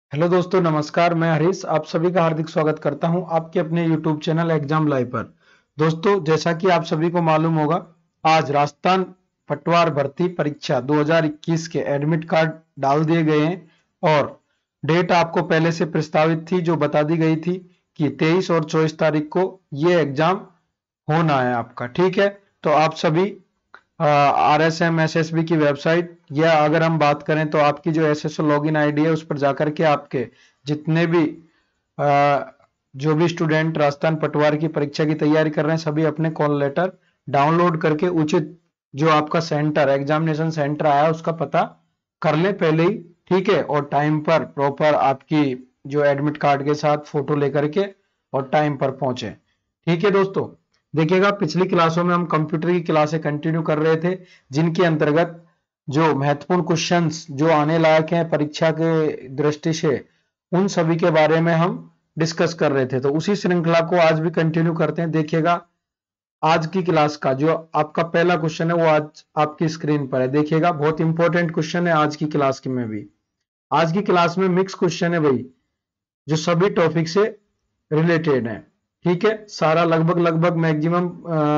Hello दोस्तों, नमस्कार। मैं हरीश आप सभी का हार्दिक स्वागत करता हूं आपके अपने यूट्यूब चैनल एग्जाम लाइव पर। दोस्तों, जैसा कि आप सभी को मालूम होगा, आज राजस्थान पटवार भर्ती परीक्षा 2021 के एडमिट कार्ड डाल दिए गए हैं और डेट आपको पहले से प्रस्तावित थी, जो बता दी गई थी कि 23 और 24 तारीख को ये एग्जाम होना है आपका। ठीक है, तो आप सभी RSM SSB की वेबसाइट, या अगर हम बात करें तो आपकी जो SSO लॉगिन आईडी है उस पर जाकर के आपके जितने भी जो भी स्टूडेंट राजस्थान पटवार की परीक्षा की तैयारी कर रहे हैं, सभी अपने कॉल लेटर डाउनलोड करके उचित जो आपका सेंटर एग्जामिनेशन सेंटर आया उसका पता कर लें पहले ही। ठीक है, और टाइम पर प्रॉपर आपकी जो एडमिट कार्ड के साथ फोटो लेकर के और टाइम पर पहुंचे। ठीक है दोस्तों, देखिएगा, पिछली क्लासों में हम कंप्यूटर की क्लासें कंटिन्यू कर रहे थे, जिनके अंतर्गत जो महत्वपूर्ण क्वेश्चंस जो आने लायक हैं परीक्षा के दृष्टि से, उन सभी के बारे में हम डिस्कस कर रहे थे। तो उसी श्रृंखला को आज भी कंटिन्यू करते हैं। देखिएगा, आज की क्लास का जो आपका पहला क्वेश्चन है वो आज आपकी स्क्रीन पर है। देखिएगा, बहुत इंपॉर्टेंट क्वेश्चन है आज की क्लास की में भी। आज की क्लास में मिक्स क्वेश्चन है भाई, जो सभी टॉपिक से रिलेटेड है। ठीक है, सारा लगभग मैक्सिमम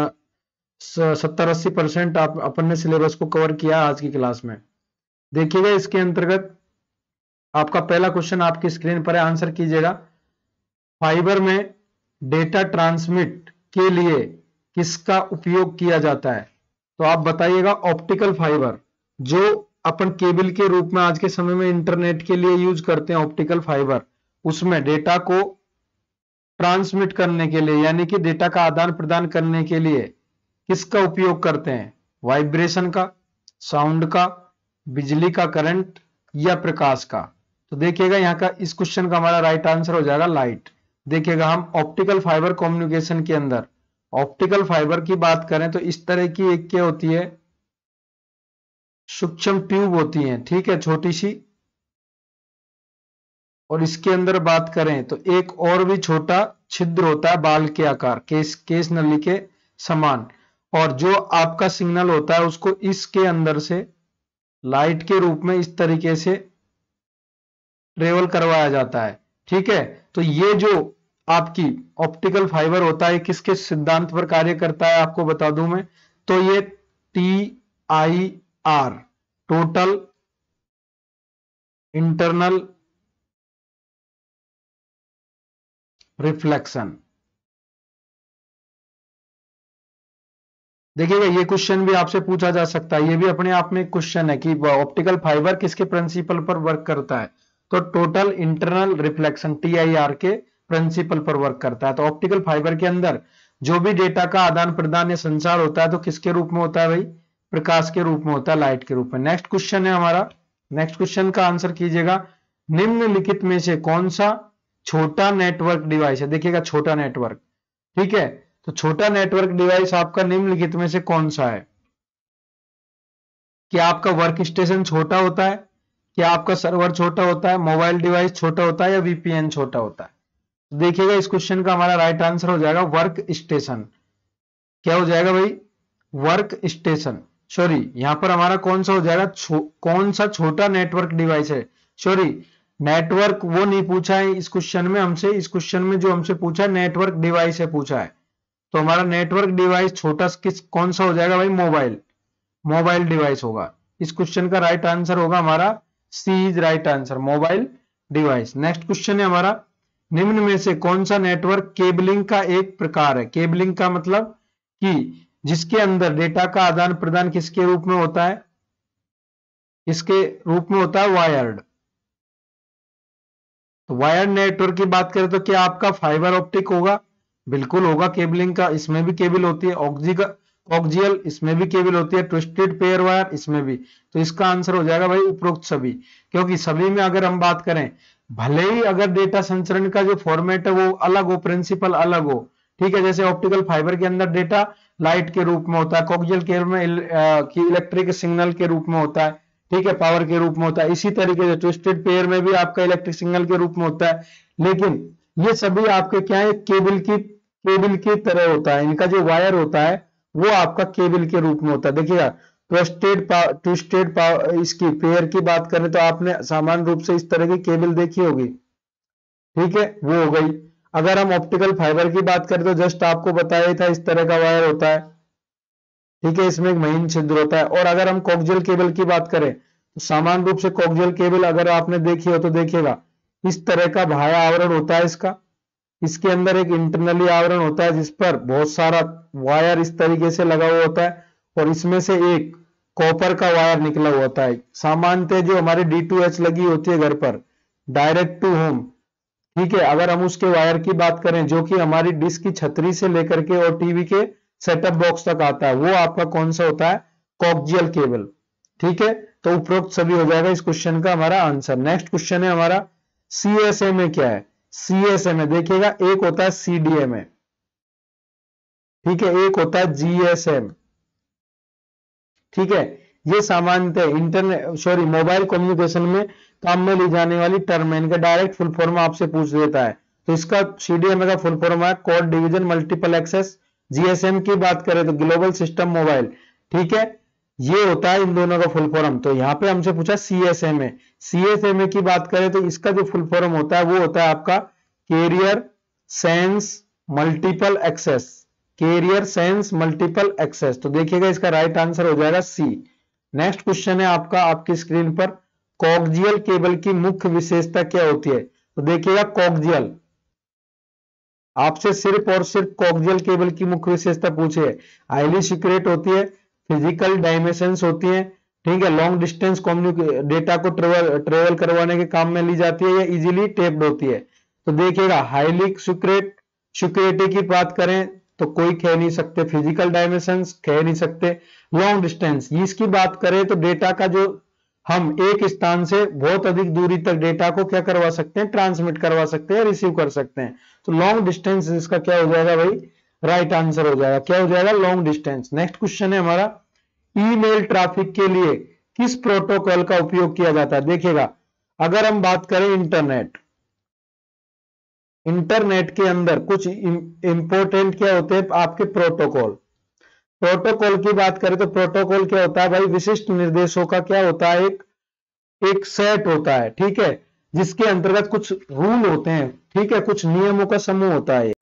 70-80% आप अपन ने सिलेबस को कवर किया आज की क्लास में। देखिएगा, इसके अंतर्गत आपका पहला क्वेश्चन आपकी स्क्रीन पर है, आंसर कीजिएगा। फाइबर में डेटा ट्रांसमिट के लिए किसका उपयोग किया जाता है? तो आप बताइएगा। ऑप्टिकल फाइबर, जो अपन केबल के रूप में आज के समय में इंटरनेट के लिए यूज करते हैं, ऑप्टिकल फाइबर, उसमें डेटा को ट्रांसमिट करने के लिए, यानी कि डेटा का आदान प्रदान करने के लिए किसका उपयोग करते हैं? वाइब्रेशन का, साउंड का, बिजली का करंट, या प्रकाश का? तो देखिएगा, यहाँ का इस क्वेश्चन का हमारा राइट आंसर हो जाएगा लाइट। देखिएगा, हम ऑप्टिकल फाइबर कम्युनिकेशन के अंदर ऑप्टिकल फाइबर की बात करें तो इस तरह की एक क्या होती है, सूक्ष्म ट्यूब होती है। ठीक है, छोटी सी। और इसके अंदर बात करें तो एक और भी छोटा छिद्र होता है बाल के आकार, केस नली के समान, और जो आपका सिग्नल होता है उसको इसके अंदर से लाइट के रूप में इस तरीके से ट्रेवल करवाया जाता है। ठीक है, तो ये जो आपकी ऑप्टिकल फाइबर होता है किसके सिद्धांत पर कार्य करता है आपको बता दूं मैं, तो ये TIR, टोटल इंटरनल रिफ्लेक्शन। देखिएगा, ये क्वेश्चन भी आपसे पूछा जा सकता है, ये भी अपने आप में एक क्वेश्चन है कि ऑप्टिकल फाइबर किसके प्रिंसिपल पर वर्क करता है? तो टोटल इंटरनल रिफ्लेक्शन, TIR के प्रिंसिपल पर वर्क करता है। तो ऑप्टिकल फाइबर के अंदर जो भी डेटा का आदान प्रदान या संचार होता है तो किसके रूप में होता है भाई? प्रकाश के रूप में होता है, लाइट के रूप में। नेक्स्ट क्वेश्चन है हमारा, नेक्स्ट क्वेश्चन का आंसर कीजिएगा। निम्नलिखित में से कौन सा छोटा नेटवर्क डिवाइस है? देखिएगा, छोटा नेटवर्क। ठीक है, तो छोटा नेटवर्क डिवाइस आपका निम्नलिखित में से कौन सा है? क्या आपका वर्क स्टेशन छोटा होता है? क्या आपका सर्वर छोटा होता है? मोबाइल डिवाइस छोटा होता है? या VPN छोटा होता है? तो देखिएगा, इस क्वेश्चन का हमारा राइट आंसर हो जाएगा वर्क स्टेशन। क्या हो जाएगा भाई? Work station. सॉरी, यहां पर हमारा कौन सा हो जाएगा? कौन सा छोटा नेटवर्क डिवाइस है? सॉरी, नेटवर्क वो नहीं पूछा है इस क्वेश्चन में हमसे। इस क्वेश्चन में जो हमसे पूछा है नेटवर्क डिवाइस है पूछा है। तो हमारा नेटवर्क डिवाइस छोटा कौन सा हो जाएगा भाई? मोबाइल डिवाइस होगा। इस क्वेश्चन का राइट आंसर होगा हमारा C is right answer, mobile device. Next question है हमारा, निम्न में से कौन सा नेटवर्क केबलिंग का एक प्रकार है? केबलिंग का मतलब कि जिसके अंदर डेटा का आदान प्रदान किसके रूप में होता है? इसके रूप में होता है वायर्ड। तो वायर्ड नेटवर्क की बात करें तो क्या आपका फाइबर ऑप्टिक होगा? बिल्कुल होगा। केबलिंग का इसमें भी केबल होती है, ऑक्जियल इसमें भी केबल होती है, ट्विस्टेड पेयर वायर इसमें भी। तो इसका आंसर हो जाएगा भाई उपरोक्त सभी, क्योंकि सभी में अगर हम बात करें, भले ही अगर डेटा संचरण का जो फॉर्मेट है वो अलग हो, प्रिंसिपल अलग हो। ठीक है, जैसे ऑप्टिकल फाइबर के अंदर डेटा लाइट के रूप में होता है, कोक्सियल केबल में इलेक्ट्रिक सिग्नल के रूप में होता है। ठीक है, पावर के रूप में होता है। इसी तरीके से ट्विस्टेड पेयर में भी आपका इलेक्ट्रिक सिग्नल के रूप में होता है। लेकिन ये सभी आपके क्या है? केबल की तरह होता है। इनका जो वायर होता है वो आपका केबल के रूप में होता है। देखिएगा, ट्विस्टेड इसकी पेयर की बात करें तो आपने सामान्य रूप से इस तरह की केबल देखी होगी, ठीक है, वो हो गई। अगर हम ऑप्टिकल फाइबर की बात करें तो जस्ट आपको बताया था इस तरह का वायर होता है, ठीक है, इसमें एक महीन छिद्र होता है। और अगर हम कोक्सियल केबल की बात करें तो सामान्य रूप से कोक्सियल केबल अगर आपने देखी हो तो देखिएगा इस तरह का बाह्य आवरण होता है इसका, इसके अंदर एक इंटरनली आवरण होता है जिस पर बहुत सारा वायर इस तरीके से लगा हुआ होता है और इसमें से एक कॉपर का वायर निकला हुआ होता है। सामान्यतः जो हमारी D2H लगी होती है घर पर, डायरेक्ट टू होम, ठीक है, अगर हम उसके वायर की बात करें जो कि हमारी डिश की छतरी से लेकर के और टीवी के सेटअप बॉक्स तक आता है, वो आपका कौन सा होता है, कोक्सियल केबल, ठीक है। तो उपरोक्त सभी हो जाएगा इस क्वेश्चन का हमारा आंसर। नेक्स्ट क्वेश्चन है हमारा CSMA क्या है। CSMA देखिएगा, एक होता है CDMA, ठीक है, एक होता है GSM, ठीक है। ये सामान्यतः मोबाइल कम्युनिकेशन में काम में ली जाने वाली टर्म है, इनका डायरेक्ट फुल फॉर्म आपसे पूछ देता है। तो इसका CDMA का फुल फॉर्म है code division multiple access. GSM की बात करें तो ग्लोबल सिस्टम मोबाइल, ठीक है, ये होता है इन दोनों का फुल फॉर्म। तो यहाँ पे हमसे पूछा CSMA। CSMA की बात करें तो इसका जो फुल फॉर्म होता है वो होता है आपका carrier sense multiple access, carrier sense multiple access. तो देखिएगा इसका राइट आंसर हो जाएगा C। नेक्स्ट क्वेश्चन है आपका आपकी स्क्रीन पर, कोक्सियल केबल की मुख्य विशेषता क्या होती है। तो देखिएगा कोक्सियल, आपसे सिर्फ और सिर्फ कोक्सियल केबल की मुख्य विशेषता पूछे, हाईली सीक्रेट होती है, फिजिकल डायमेंशंस होती है, ठीक है, लॉन्ग डिस्टेंस डेटा को ट्रेवल करवाने के काम में ली जाती है, या इजीली टेप्ड होती है। तो देखिएगा हाईली सीक्रेट, सिक्योरिटी की बात करें तो कोई कह नहीं सकते, फिजिकल डायमेंशंस कह नहीं सकते, लॉन्ग डिस्टेंस इसकी बात करें तो डेटा का जो हम एक स्थान से बहुत अधिक दूरी तक डेटा को क्या करवा सकते हैं, ट्रांसमिट करवा सकते हैं, रिसीव कर सकते हैं। तो लॉन्ग डिस्टेंस इसका क्या हो जाएगा भाई, राइट आंसर हो जाएगा, क्या हो जाएगा, लॉन्ग डिस्टेंस। नेक्स्ट क्वेश्चन है हमारा, ईमेल ट्रैफिक के लिए किस प्रोटोकॉल का उपयोग किया जाता है। देखिएगा अगर हम बात करें इंटरनेट के अंदर कुछ इंपॉर्टेंट क्या होते हैं आपके प्रोटोकॉल। प्रोटोकॉल की बात करें तो प्रोटोकॉल क्या होता है भाई, विशिष्ट निर्देशों का क्या होता है, एक सेट होता है, ठीक है, जिसके अंतर्गत कुछ रूल होते हैं, ठीक है, कुछ नियमों का समूह होता है,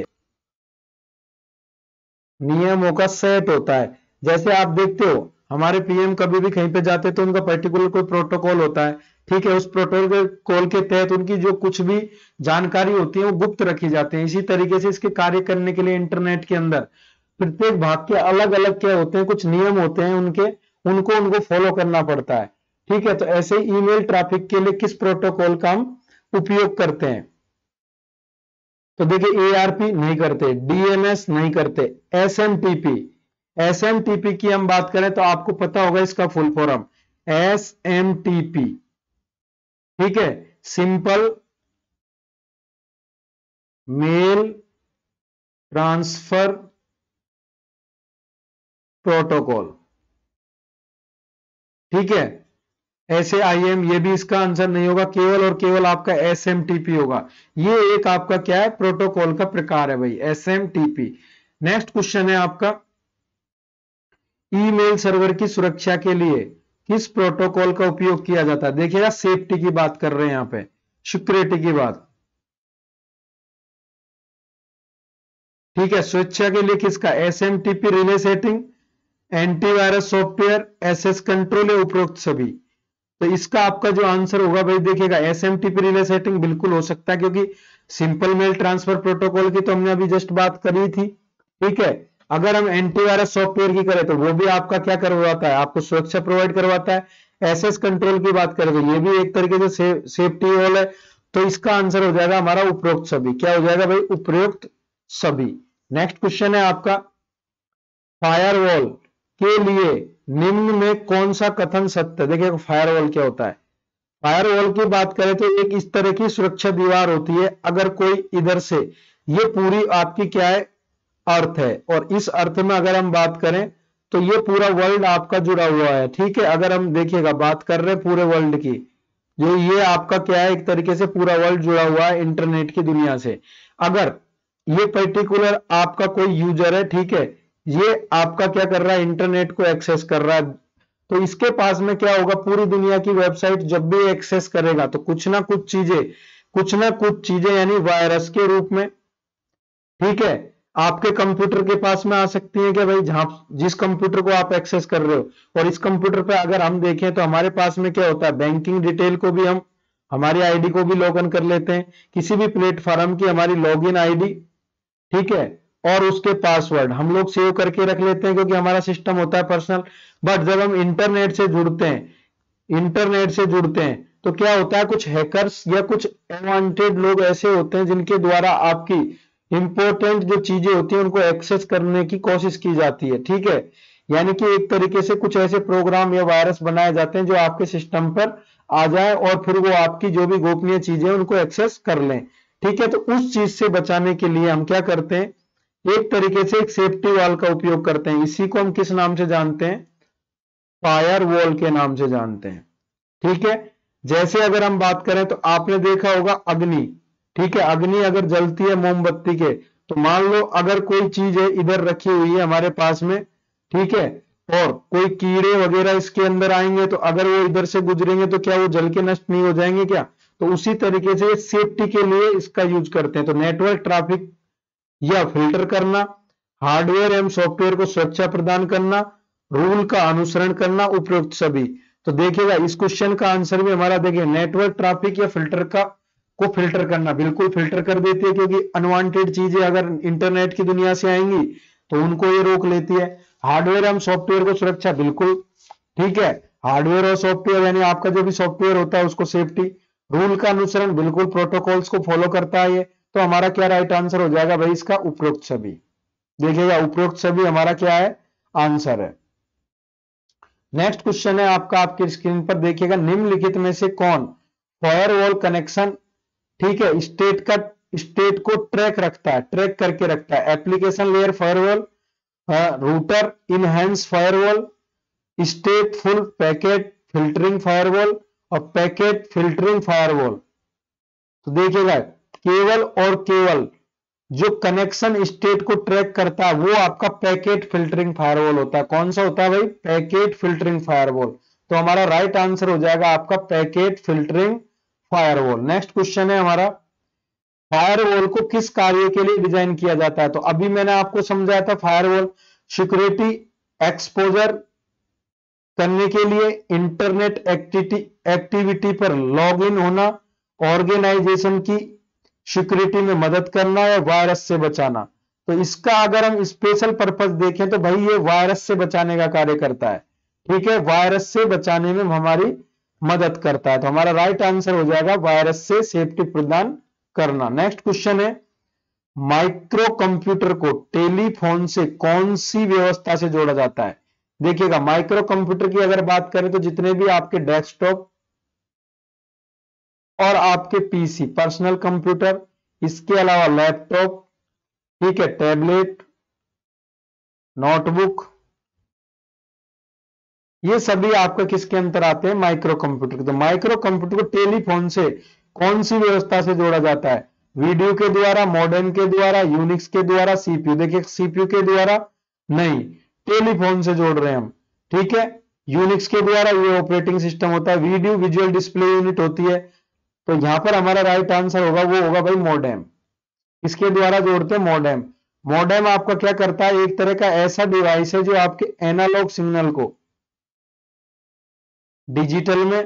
नियमों का सेट होता है। जैसे आप देखते हो हमारे PM कभी भी कहीं पे जाते हैं तो उनका पर्टिकुलर कोई प्रोटोकॉल होता है, ठीक है, उस प्रोटोकॉल के तहत उनकी जो कुछ भी जानकारी होती है वो गुप्त रखी जाती है। इसी तरीके से इसके कार्य करने के लिए इंटरनेट के अंदर प्रत्येक भाग के अलग अलग क्या होते हैं, कुछ नियम होते हैं उनको फॉलो करना पड़ता है, ठीक है। तो ऐसे ईमेल ट्रैफिक के लिए किस प्रोटोकॉल का हम उपयोग करते हैं। तो देखिए ARP नहीं करते, DNS नहीं करते, SMTP की हम बात करें तो आपको पता होगा इसका फुल फॉर्म SMTP, ठीक है, सिंपल मेल ट्रांसफर प्रोटोकॉल, ठीक है, SAIM, ये भी इसका आंसर नहीं होगा, केवल और केवल आपका SMTP होगा। ये एक आपका क्या है, प्रोटोकॉल का प्रकार है भाई, SMTP। नेक्स्ट क्वेश्चन है आपका, ईमेल सर्वर की सुरक्षा के लिए किस प्रोटोकॉल का उपयोग किया जाता है। देखिएगा सेफ्टी की बात कर रहे हैं यहां पे, सिक्योरिटी की बात, ठीक है, सुरक्षा के लिए किसका, SMTP relay setting, antivirus software, SS control या उपरोक्त सभी। तो इसका आपका जो आंसर होगा भाई देखिएगा SMTP रिले सेटिंग बिल्कुल हो सकता है, क्योंकि सिंपल मेल ट्रांसफर प्रोटोकॉल की तो हमने अभी जस्ट बात करी थी, ठीक है। अगर हम एंटीवायरस सॉफ्टवेयर की करें तो वो भी आपका क्या करवाता है, आपको सुरक्षा प्रोवाइड करवाता है। SS कंट्रोल की बात करें तो ये भी एक तरीके से सेफ्टी होल है। तो इसका आंसर हो जाएगा हमारा उपरोक्त सभी, क्या हो जाएगा भाई, उपरोक्त सभी। नेक्स्ट क्वेश्चन है आपका, फायरवॉल के लिए निम्न में कौन सा कथन सत्य है। देखिए फायरवॉल क्या होता है, फायरवॉल की बात करें तो एक इस तरह की सुरक्षा दीवार होती है, अगर कोई इधर से, ये पूरी आपकी क्या है, अर्थ है, और इस अर्थ में अगर हम बात करें तो ये पूरा वर्ल्ड आपका जुड़ा हुआ है, ठीक है। अगर हम देखिएगा बात कर रहे हैं पूरे वर्ल्ड की, जो ये आपका क्या है, एक तरीके से पूरा वर्ल्ड जुड़ा हुआ है इंटरनेट की दुनिया से। अगर ये पर्टिकुलर आपका कोई यूजर है, ठीक है, ये आपका क्या कर रहा है, इंटरनेट को एक्सेस कर रहा है, तो इसके पास में क्या होगा, पूरी दुनिया की वेबसाइट जब भी एक्सेस करेगा तो कुछ ना कुछ चीजें यानी वायरस के रूप में, ठीक है, आपके कंप्यूटर के पास में आ सकती है कि भाई जहां जिस कंप्यूटर को आप एक्सेस कर रहे हो। और इस कंप्यूटर पे अगर हम देखें तो हमारे पास में क्या होता है, बैंकिंग डिटेल को भी हम हमारी आईडी को भी लॉग इन कर लेते हैं, किसी भी प्लेटफॉर्म की हमारी लॉगिन आईडी, ठीक है, और उसके पासवर्ड हम लोग सेव करके रख लेते हैं क्योंकि हमारा सिस्टम होता है पर्सनल। बट जब हम इंटरनेट से जुड़ते हैं तो क्या होता है, कुछ हैकर्स या कुछ अनवांटेड लोग ऐसे होते हैं जिनके द्वारा आपकी इंपॉर्टेंट जो चीजें होती हैं उनको एक्सेस करने की कोशिश की जाती है, ठीक है। यानी कि एक तरीके से कुछ ऐसे प्रोग्राम या वायरस बनाए जाते हैं जो आपके सिस्टम पर आ जाए और फिर वो आपकी जो भी गोपनीय चीजें उनको एक्सेस कर लें, ठीक है। तो उस चीज से बचाने के लिए हम क्या करते हैं, एक तरीके से एक सेफ्टी वॉल का उपयोग करते हैं। इसी को हम किस नाम से जानते हैं, फायर वॉल के नाम से जानते हैं, ठीक है। जैसे अगर हम बात करें तो आपने देखा होगा अग्नि, ठीक है, अग्नि अगर जलती है मोमबत्ती के, तो मान लो अगर कोई चीज है इधर रखी हुई है हमारे पास में, ठीक है, और कोई कीड़े वगैरह इसके अंदर आएंगे तो अगर वो इधर से गुजरेंगे तो क्या वो जल के नष्ट नहीं हो जाएंगे क्या। तो उसी तरीके से सेफ्टी के लिए इसका यूज करते हैं। तो नेटवर्क ट्रैफिक या फिल्टर करना, हार्डवेयर एवं सॉफ्टवेयर को सुरक्षा प्रदान करना, रूल का अनुसरण करना, उपरोक्त सभी। तो देखिएगा इस क्वेश्चन का आंसर भी हमारा देखिए नेटवर्क ट्रैफिक या फिल्टर को फिल्टर करना, बिल्कुल फिल्टर कर देती है क्योंकि अनवांटेड चीजें अगर इंटरनेट की दुनिया से आएंगी तो उनको ये रोक लेती है। हार्डवेयर एवं सॉफ्टवेयर को सुरक्षा, बिल्कुल ठीक है, हार्डवेयर और सॉफ्टवेयर यानी आपका जो भी सॉफ्टवेयर होता है उसको सेफ्टी। रूल का अनुसरण, बिल्कुल प्रोटोकॉल्स को फॉलो करता है ये। तो हमारा क्या राइट आंसर हो जाएगा भाई इसका, उपरोक्त सभी। देखिएगा उपरोक्त सभी हमारा क्या है, आंसर है। नेक्स्ट क्वेश्चन है आपका, आपकी स्क्रीन पर देखिएगा, निम्नलिखित में से कौन फायरवॉल कनेक्शन, ठीक है, स्टेट को ट्रैक करके रखता है। Application layer firewall, router enhance firewall, stateful packet filtering firewall और पैकेट फिल्टरिंग फायरवॉल। तो देखिएगा केवल और केवल जो कनेक्शन स्टेट को ट्रैक करता है वो आपका पैकेट फिल्टरिंग फायरवॉल होता है। कौन सा होता है भाई, पैकेट फिल्टरिंग फायरवॉल। तो हमारा राइट आंसर हो जाएगा आपका packet filtering firewall. Next question है हमारा, फायरवॉल को किस कार्य के लिए डिजाइन किया जाता है। तो अभी मैंने आपको समझाया था फायरवॉल सिक्योरिटी एक्सपोजर करने के लिए, इंटरनेट एक्टिविटी पर लॉग इन होना, ऑर्गेनाइजेशन की सिक्योरिटी में मदद करना या वायरस से बचाना। तो इसका अगर हम स्पेशल पर्पस देखें तो भाई ये वायरस से बचाने का कार्य करता है, ठीक है, वायरस से बचाने में हमारी मदद करता है। तो हमारा राइट आंसर हो जाएगा वायरस से सेफ्टी प्रदान करना। नेक्स्ट क्वेश्चन है, माइक्रो कंप्यूटर को टेलीफोन से कौन सी व्यवस्था से जोड़ा जाता है। देखिएगा माइक्रो कंप्यूटर की अगर बात करें तो जितने भी आपके डेस्कटॉप और आपके पीसी पर्सनल कंप्यूटर, इसके अलावा लैपटॉप, ठीक है, टैबलेट, नोटबुक, ये सभी आपका किसके अंतर आते हैं, माइक्रो कंप्यूटर। तो माइक्रो कंप्यूटर को टेलीफोन से कौन सी व्यवस्था से जोड़ा जाता है, वीडियो के द्वारा, मॉडेम के द्वारा, यूनिक्स के द्वारा, सीपीयू। देखिए सीपीयू के द्वारा नहीं, टेलीफोन से जोड़ रहे हैं हम, ठीक है, यूनिक्स के द्वारा ये ऑपरेटिंग सिस्टम होता है, वीडियो विजुअल डिस्प्ले यूनिट होती है। तो यहां पर हमारा राइट आंसर होगा वो होगा भाई मॉडेम, इसके द्वारा जोड़ते हैं मॉडेम। मॉडेम आपका क्या करता है, एक तरह का ऐसा डिवाइस है जो आपके एनालॉग सिग्नल को डिजिटल में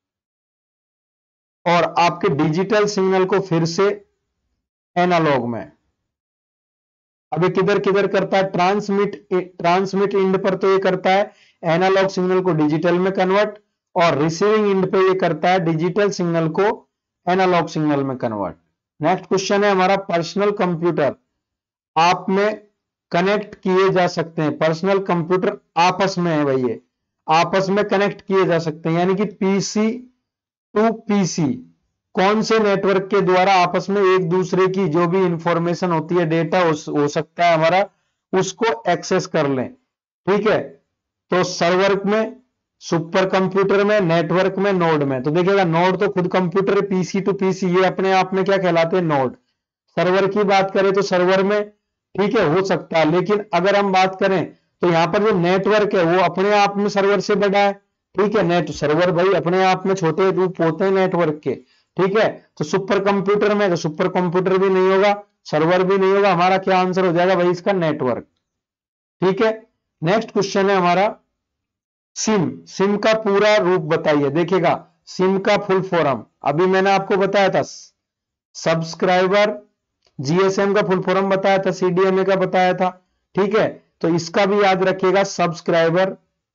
और आपके डिजिटल सिग्नल को फिर से एनालॉग में, अभी किधर किधर करता है, ट्रांसमिट इंड पर तो ये करता है एनालॉग सिग्नल को डिजिटल में कन्वर्ट, और रिसीविंग इंड पे ये करता है डिजिटल सिग्नल को एनालॉग सिग्नल में कन्वर्ट। नेक्स्ट क्वेश्चन है हमारा, पर्सनल कंप्यूटर आप में कनेक्ट किए जा सकते हैं। पर्सनल कंप्यूटर आपस में है भाई, ये आपस में कनेक्ट किए जा सकते हैं, यानी कि पीसी टू पीसी कौन से नेटवर्क के द्वारा आपस में एक दूसरे की जो भी इंफॉर्मेशन होती है, डेटा हो सकता है हमारा, उसको एक्सेस कर लें, ठीक है। तो सर्वर में, सुपर कंप्यूटर में, नेटवर्क में, नोड में। तो देखिएगा नोड तो खुद कंप्यूटर, पीसी टू पीसी ये अपने आप में क्या कहलाते हैं, नोड। सर्वर की बात करें तो सर्वर में, ठीक है, हो सकता है, लेकिन अगर हम बात करें तो यहाँ पर जो नेटवर्क है वो अपने आप में सर्वर से बड़ा है, ठीक है। नेट सर्वर भाई अपने आप में छोटे रूप होते हैं नेटवर्क के, ठीक है। तो सुपर कंप्यूटर में, तो सुपर कंप्यूटर भी नहीं होगा, सर्वर भी नहीं होगा, हमारा क्या आंसर हो जाएगा भाई इसका, नेटवर्क, ठीक है। नेक्स्ट क्वेश्चन है हमारा, सिम, सिम का पूरा रूप बताइए। देखिएगा सिम का फुल फॉर्म अभी मैंने आपको बताया था, सब्सक्राइबर, जीएसएम का फुल फॉर्म बताया था, सीडीएमए का बताया था, ठीक है। तो इसका भी याद रखिएगा, सब्सक्राइबर,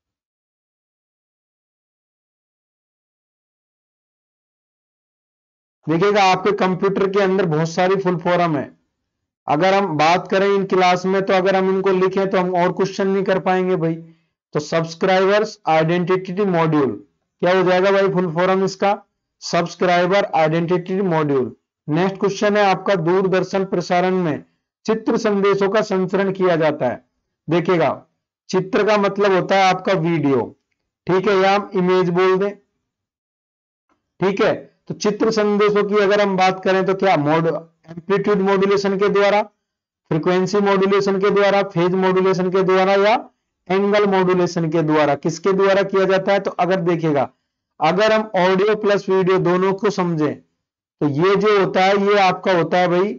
देखिएगा आपके कंप्यूटर के अंदर बहुत सारी फुल फॉर्म है, अगर हम बात करें इन क्लास में तो अगर हम इनको लिखें तो हम और क्वेश्चन नहीं कर पाएंगे भाई। तो सब्सक्राइबर्स आइडेंटिटी मॉड्यूल क्या हो जाएगा भाई फुल फॉर्म इसका, subscriber identity module. Next question है आपका, दूरदर्शन प्रसारण में चित्र संदेशों का संचरण किया जाता है। देखिएगा चित्र का मतलब होता है आपका वीडियो, ठीक है, या हम इमेज बोल दें, ठीक है। तो चित्र संदेशों की अगर हम बात करें तो क्या एम्पलीट्यूड मॉड्यूलेशन के द्वारा, फ्रीक्वेंसी मॉड्यूलेशन के द्वारा, फेज मॉड्यूलेशन के द्वारा, या एंगल मॉड्यूलेशन के द्वारा, किसके द्वारा किया जाता है। तो अगर देखिएगा अगर हम ऑडियो प्लस वीडियो दोनों को समझें तो ये जो होता है ये आपका होता है भाई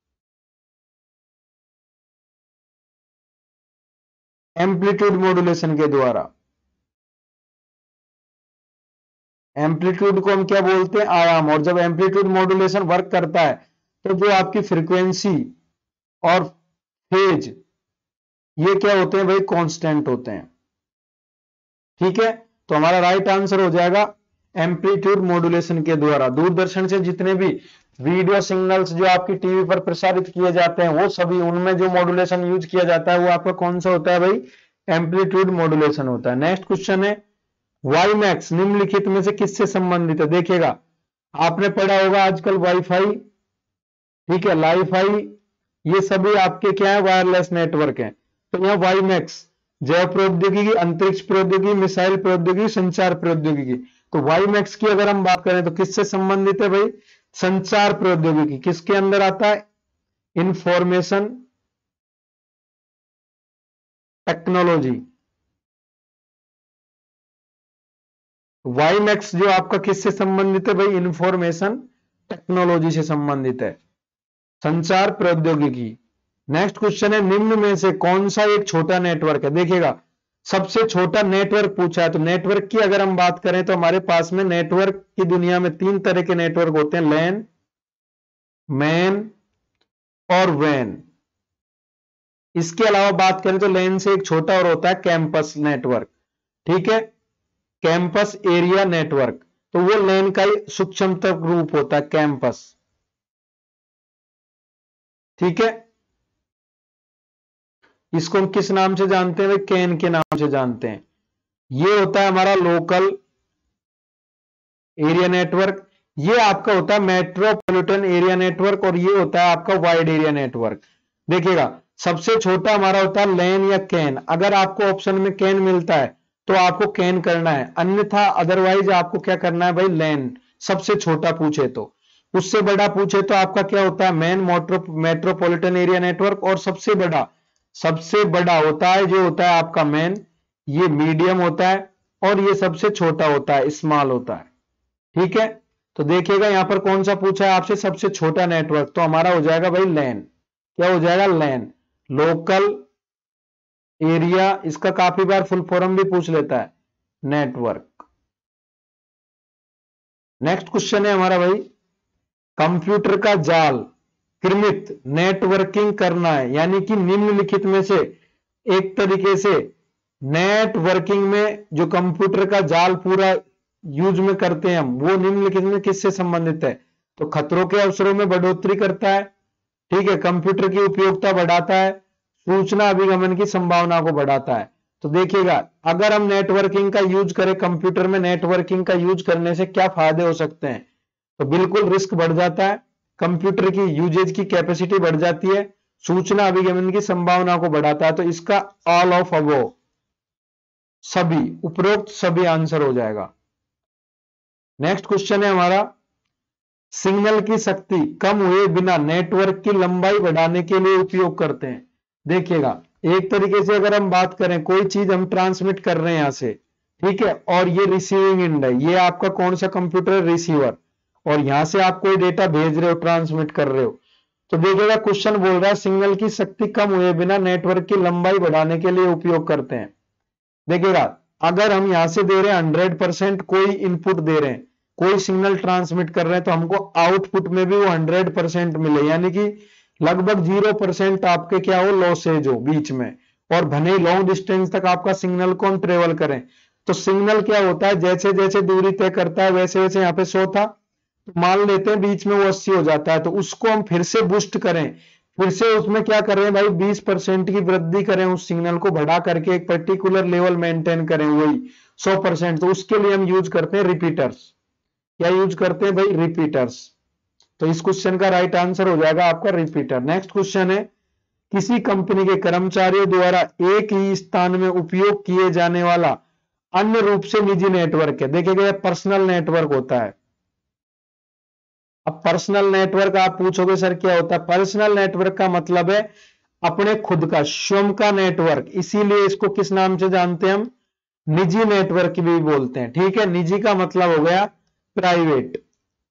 एम्पलीट्यूड मॉड्यूलेशन के द्वारा। एम्पलीट्यूड को हम क्या बोलते हैं, आयाम। और जब एम्पलीट्यूड मॉड्यूलेशन वर्क करता है तो जो आपकी फ्रीक्वेंसी और फेज ये क्या होते हैं भाई, कांस्टेंट होते हैं, ठीक है। तो हमारा राइट आंसर हो जाएगा एम्पलीट्यूड मॉड्यूलेशन के द्वारा। दूरदर्शन से जितने भी वीडियो सिग्नल्स जो आपकी टीवी पर प्रसारित किए जाते हैं वो सभी, उनमें जो मॉड्यूलेशन यूज किया जाता है वो आपका कौन सा होता है भाई, एम्पलीट्यूड मॉड्यूलेशन होता है। नेक्स्ट क्वेश्चन है, वाईमैक्स निम्नलिखित में से किससे संबंधित है। देखिएगा आपने पढ़ा होगा आजकल वाईफाई, ठीक है, लाईफाई, ये सभी आपके क्या है, वायरलेस नेटवर्क है। तो यहाँ वाईमैक्स जैव प्रौद्योगिकी, अंतरिक्ष प्रौद्योगिकी, मिसाइल प्रौद्योगिकी, संचार प्रौद्योगिकी। तो वाईमैक्स की अगर हम बात करें तो किससे संबंधित है भाई, संचार प्रौद्योगिकी। किसके अंदर आता है, इंफॉर्मेशन टेक्नोलॉजी। वाईमैक्स जो आपका किससे संबंधित है भाई, इंफॉर्मेशन टेक्नोलॉजी से संबंधित है, संचार प्रौद्योगिकी। नेक्स्ट क्वेश्चन है, निम्न में से कौन सा एक छोटा नेटवर्क है। देखिएगा सबसे छोटा नेटवर्क पूछा है, तो नेटवर्क की अगर हम बात करें तो हमारे पास में नेटवर्क की दुनिया में 3 तरह के नेटवर्क होते हैं, लैन, मैन और वैन। इसके अलावा बात करें तो लैन से एक छोटा और होता है कैंपस नेटवर्क, ठीक है, कैंपस एरिया नेटवर्क। तो वो लैन का ही सूक्ष्मतम रूप होता है, कैंपस, ठीक है। इसको हम किस नाम से जानते हैं भाई, कैन के नाम से जानते हैं। ये होता है हमारा लोकल एरिया नेटवर्क, ये आपका होता है मेट्रोपॉलिटन एरिया नेटवर्क, और ये होता है आपका वाइड एरिया नेटवर्क। देखिएगा सबसे छोटा हमारा होता है लैन या कैन। अगर आपको ऑप्शन में कैन मिलता है तो आपको कैन करना है, अन्यथा अदरवाइज आपको क्या करना है भाई, लैन। सबसे छोटा पूछे तो, उससे बड़ा पूछे तो आपका क्या होता है, मैन मेट्रोपॉलिटन एरिया नेटवर्क। और सबसे बड़ा होता है जो होता है आपका मैन, ये मीडियम होता है, और ये सबसे छोटा होता है, स्मॉल होता है, ठीक है। तो देखिएगा यहां पर कौन सा पूछा है आपसे, सबसे छोटा नेटवर्क, तो हमारा हो जाएगा भाई लैन। क्या हो जाएगा, लैन, लोकल एरिया। इसका काफी बार फुल फॉर्म भी पूछ लेता है, नेटवर्क। नेक्स्ट क्वेश्चन है हमारा भाई, कंप्यूटर का जाल क्रमित नेटवर्किंग करना है, यानी कि निम्नलिखित में से एक तरीके से नेटवर्किंग में जो कंप्यूटर का जाल पूरा यूज में करते हैं हम, वो निम्नलिखित में किससे संबंधित है। तो खतरों के अवसरों में बढ़ोतरी करता है, ठीक है, कंप्यूटर की उपयोगिता बढ़ाता है, सूचना अभिगमन की संभावना को बढ़ाता है। तो देखिएगा अगर हम नेटवर्किंग का यूज करें, कंप्यूटर में नेटवर्किंग का यूज करने से क्या फायदे हो सकते हैं, तो बिल्कुल रिस्क बढ़ जाता है, कंप्यूटर की यूजेज की कैपेसिटी बढ़ जाती है, सूचना अभिगमन की संभावना को बढ़ाता है। तो इसका ऑल ऑफ अबोव, सभी उपरोक्त सभी आंसर हो जाएगा। नेक्स्ट क्वेश्चन है हमारा, सिग्नल की शक्ति कम हुए बिना नेटवर्क की लंबाई बढ़ाने के लिए उपयोग करते हैं। देखिएगा एक तरीके से अगर हम बात करें, कोई चीज हम ट्रांसमिट कर रहे हैं यहां से, ठीक है, और ये रिसीविंग एंड है, ये आपका कौन सा कंप्यूटर, रिसीवर, और यहां से आप कोई डेटा भेज रहे हो, ट्रांसमिट कर रहे हो। तो देखिएगा क्वेश्चन बोल रहा है सिग्नल की शक्ति कम हुए बिना नेटवर्क की लंबाई बढ़ाने के लिए उपयोग करते हैं। देखिएगा अगर हम यहां से दे रहे हैं 100% कोई इनपुट दे रहे हैं, कोई सिग्नल ट्रांसमिट कर रहे हैं, तो हमको आउटपुट में भी वो 100% मिले, यानी कि लगभग 0% आपके क्या हो, लॉसेज हो बीच में, और भले लॉन्ग डिस्टेंस तक आपका सिग्नल को हम ट्रेवल करें। तो सिग्नल क्या होता है, जैसे जैसे दूरी तय करता है वैसे वैसे, यहाँ पे 100 था, तो मान लेते हैं बीच में वो 80 हो जाता है, तो उसको हम फिर से बूस्ट करें, फिर से उसमें क्या कर रहे हैं भाई, 20% की वृद्धि करें, उस सिग्नल को बढ़ा करके एक पर्टिकुलर लेवल मेंटेन करें, वही 100%, तो उसके लिए हम यूज करते हैं रिपीटर्स। क्या यूज करते हैं भाई, रिपीटर्स। तो इस क्वेश्चन का राइट आंसर हो जाएगा आपका रिपीटर। नेक्स्ट क्वेश्चन है, किसी कंपनी के कर्मचारियों द्वारा एक ही स्थान में उपयोग किए जाने वाला अन्य रूप से निजी नेटवर्क है। देखिएगा पर्सनल नेटवर्क होता है। अब पर्सनल नेटवर्क आप पूछोगे सर क्या होता है, पर्सनल नेटवर्क का मतलब है अपने खुद का, स्वयं का नेटवर्क, इसीलिए इसको किस नाम से जानते हैं हम, निजी नेटवर्क भी बोलते हैं। ठीक है, निजी का मतलब हो गया प्राइवेट,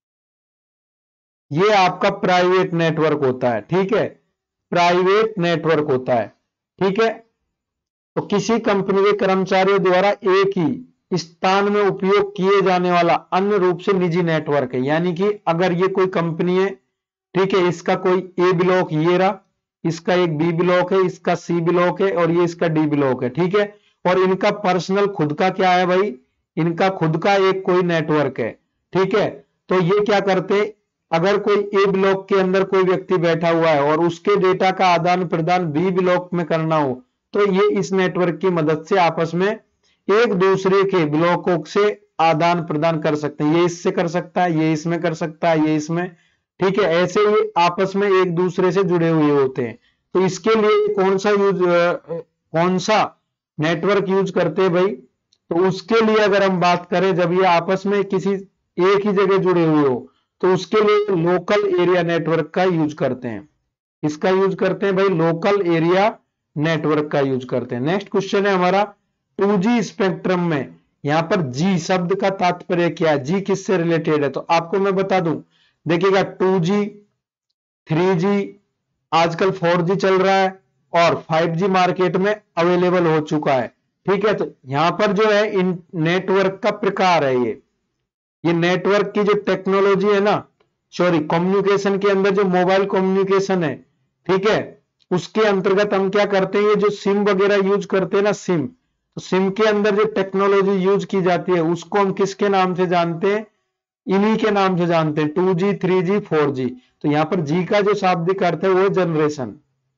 ये आपका प्राइवेट नेटवर्क होता है। ठीक है, प्राइवेट नेटवर्क होता है। ठीक है, तो किसी कंपनी के कर्मचारियों द्वारा एक ही स्थान में उपयोग किए जाने वाला अन्य रूप से निजी नेटवर्क है, यानी कि अगर ये कोई कंपनी है, ठीक है, इसका कोई ए ब्लॉक ये रहा, इसका एक बी ब्लॉक है, इसका सी ब्लॉक है, और ये इसका डी ब्लॉक है। ठीक है, और इनका पर्सनल खुद का क्या है भाई, इनका खुद का एक कोई नेटवर्क है। ठीक है, तो ये क्या करते, अगर कोई ए ब्लॉक के अंदर कोई व्यक्ति बैठा हुआ है और उसके डेटा का आदान प्रदान बी ब्लॉक में करना हो, तो ये इस नेटवर्क की मदद से आपस में एक दूसरे के ब्लॉकों से आदान प्रदान कर सकते हैं। ये इससे कर सकता है, ये इसमें कर सकता है, ये इसमें। ठीक है, ऐसे ये आपस में एक दूसरे से जुड़े हुए होते हैं। तो इसके लिए कौन सा नेटवर्क यूज करते हैं भाई, तो उसके लिए अगर हम बात करें, जब ये आपस में किसी एक ही जगह जुड़े हुए हो, तो उसके लिए लोकल एरिया नेटवर्क का यूज करते हैं। इसका यूज करते हैं भाई, लोकल एरिया नेटवर्क का यूज करते हैं। नेक्स्ट क्वेश्चन है हमारा, 2G स्पेक्ट्रम में यहां पर जी शब्द का तात्पर्य क्या है, जी किससे रिलेटेड है, तो आपको मैं बता दूं, देखिएगा 2G 3G आजकल 4G चल रहा है, और 5G मार्केट में अवेलेबल हो चुका है। ठीक है, तो यहां पर जो है इन नेटवर्क का प्रकार है, ये नेटवर्क की जो टेक्नोलॉजी है ना, सॉरी कम्युनिकेशन के अंदर जो मोबाइल कम्युनिकेशन है, ठीक है, उसके अंतर्गत हम क्या करते हैं, ये जो सिम वगैरह यूज करते हैं ना, सिम, तो सिम के अंदर जो टेक्नोलॉजी यूज की जाती है उसको हम किसके नाम से जानते हैं, इन्हीं के नाम से जानते हैं, 2G 3G 4G। तो यहां पर जी का जो शाब्दिक अर्थ है वो है जनरेशन।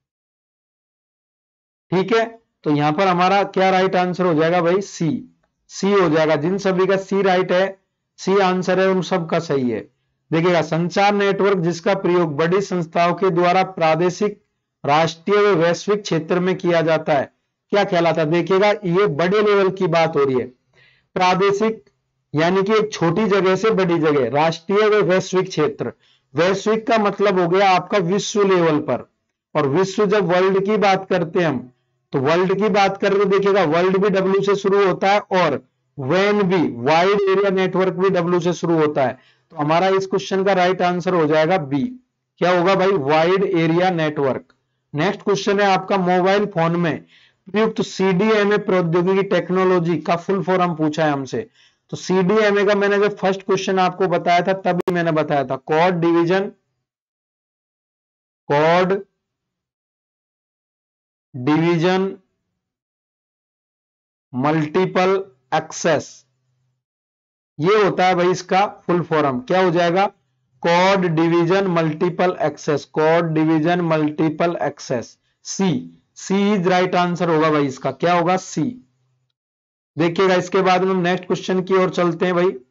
ठीक है, तो यहां पर हमारा क्या राइट आंसर हो जाएगा भाई, सी, सी हो जाएगा। जिन सभी का सी राइट है, सी आंसर है, उन सब का सही है। देखिएगा संचार नेटवर्क जिसका प्रयोग बड़ी संस्थाओं के द्वारा प्रादेशिक, राष्ट्रीय व वैश्विक क्षेत्र में किया जाता है, क्या कहलाता है। देखिएगा ये बड़े लेवल की बात हो रही है, प्रादेशिक यानी कि एक छोटी जगह से बड़ी जगह, राष्ट्रीय व वैश्विक क्षेत्र, वैश्विक का मतलब हो गया आपका विश्व लेवल पर, और विश्व जब वर्ल्ड की बात करते हैं हम, तो वर्ल्ड की बात कर रहे, देखिएगा वर्ल्ड भी डब्ल्यू से शुरू होता है, और वैन भी, वाइड एरिया नेटवर्क भी डब्ल्यू से शुरू होता है। तो हमारा इस क्वेश्चन का राइट आंसर हो जाएगा बी, क्या होगा भाई, wide area network. Next question है आपका, मोबाइल फोन में प्रयुक्त सीडीएमए प्रौद्योगिकी टेक्नोलॉजी का फुल फॉर्म पूछा है हमसे। तो सीडीएमए का मैंने जब फर्स्ट क्वेश्चन आपको बताया था तभी मैंने बताया था, कोड डिवीजन मल्टीपल एक्सेस, ये होता है भाई इसका फुल फॉर्म, क्या हो जाएगा, code division multiple access, code division multiple access. C, C is right answer होगा भाई इसका, क्या होगा, सी। देखिएगा इसके बाद हम नेक्स्ट क्वेश्चन की ओर चलते हैं भाई।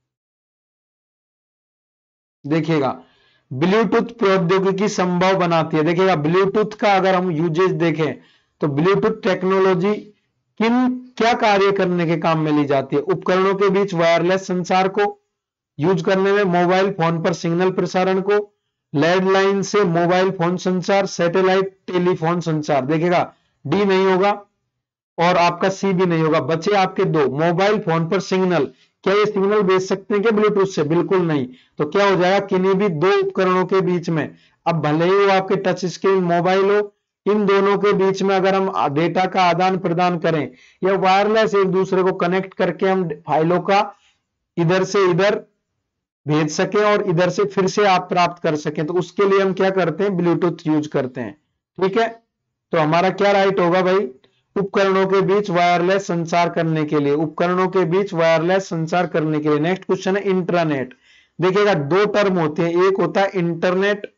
देखिएगा ब्लूटूथ प्रौद्योगिकी संभव बनाती है। देखिएगा ब्लूटूथ का अगर हम यूजेज देखें, तो ब्लूटूथ टेक्नोलॉजी क्या कार्य करने के काम में ली जाती है, उपकरणों के बीच वायरलेस संचार को यूज करने में, मोबाइल फोन पर सिग्नल प्रसारण को, लैंडलाइन से मोबाइल फोन संचार, सैटेलाइट टेलीफोन संचार। देखिएगा डी नहीं होगा और आपका सी भी नहीं होगा। बचे आपके दो। मोबाइल फोन पर सिग्नल, क्या ये सिग्नल भेज सकते हैं क्या ब्लूटूथ से? बिल्कुल नहीं। तो क्या हो जाएगा, किन्हीं भी दो उपकरणों के बीच में, अब भले ही वो आपके टच स्क्रीन मोबाइल हो, इन दोनों के बीच में अगर हम डेटा का आदान प्रदान करें या वायरलेस एक दूसरे को कनेक्ट करके हम फाइलों का इधर से इधर भेज सकें और इधर से फिर से आप प्राप्त कर सकें, तो उसके लिए हम क्या करते हैं, ब्लूटूथ यूज करते हैं। ठीक है, तो हमारा क्या राइट होगा भाई, उपकरणों के बीच वायरलेस संचार करने के लिए, उपकरणों के बीच वायरलेस संचार करने के लिए। नेक्स्ट क्वेश्चन है इंट्रानेट। देखिएगा दो टर्म होते हैं, एक होता है इंटरनेट